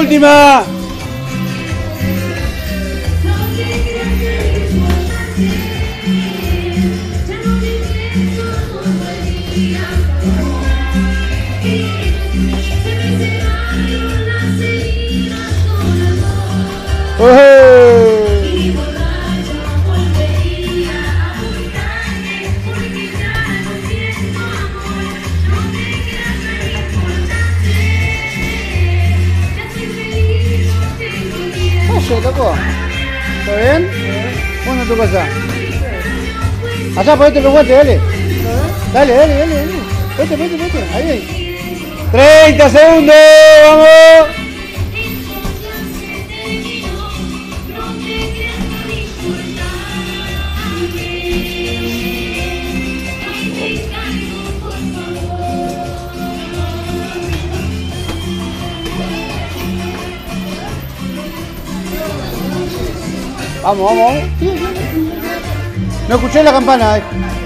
última. Oye, loco. ¿Está bien? ¿Cuándo es tu casa? Allá, ponete los guantes, dale. Dale. Ponete. Ahí. 30 segundos, vamos. Vamos. No escuché la campana.